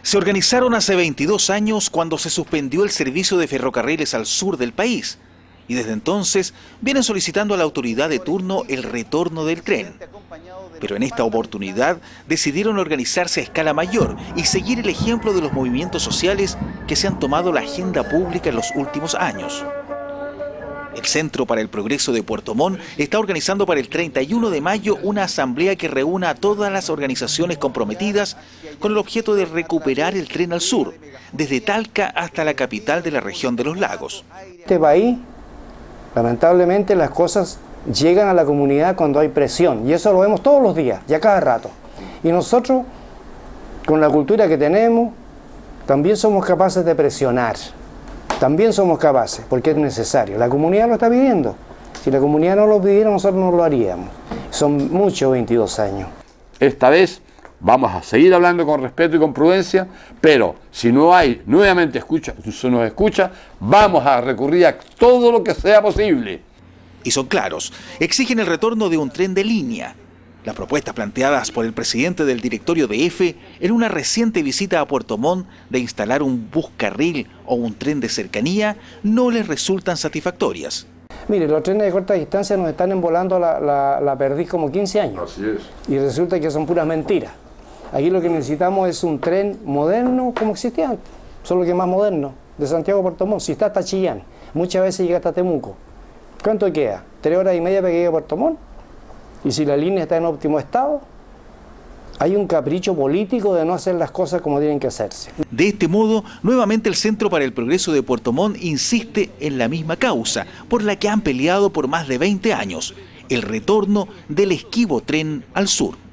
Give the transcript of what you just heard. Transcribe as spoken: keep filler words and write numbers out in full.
Se organizaron hace veintidós años cuando se suspendió el servicio de ferrocarriles al sur del país y desde entonces vienen solicitando a la autoridad de turno el retorno del tren. Pero en esta oportunidad decidieron organizarse a escala mayor y seguir el ejemplo de los movimientos sociales que se han tomado la agenda pública en los últimos años. El Centro para el Progreso de Puerto Montt está organizando para el treinta y uno de mayo una asamblea que reúna a todas las organizaciones comprometidas con el objeto de recuperar el tren al sur, desde Talca hasta la capital de la región de los lagos. Este país, lamentablemente, las cosas llegan a la comunidad cuando hay presión, y eso lo vemos todos los días, y a cada rato. Y nosotros, con la cultura que tenemos, también somos capaces de presionar. También somos capaces, porque es necesario. La comunidad lo está pidiendo. Si la comunidad no lo pidiera, nosotros no lo haríamos. Son muchos veintidós años. Esta vez vamos a seguir hablando con respeto y con prudencia, pero si no hay nuevamente escucha, si nos escucha, vamos a recurrir a todo lo que sea posible. Y son claros, exigen el retorno de un tren de línea. Las propuestas planteadas por el presidente del directorio de EFE en una reciente visita a Puerto Montt de instalar un buscarril o un tren de cercanía no les resultan satisfactorias. Mire, los trenes de corta distancia nos están embolando la, la, la perdiz como quince años. Así es. Y resulta que son puras mentiras. Aquí lo que necesitamos es un tren moderno como existía antes, solo que más moderno, de Santiago a Puerto Montt. Si está hasta Chillán, muchas veces llega hasta Temuco. ¿Cuánto queda? ¿Tres horas y media para que llegue a Puerto Montt? Y si la línea está en óptimo estado, hay un capricho político de no hacer las cosas como tienen que hacerse. De este modo, nuevamente el Centro para el Progreso de Puerto Montt insiste en la misma causa, por la que han peleado por más de veinte años, el retorno del esquivo tren al sur.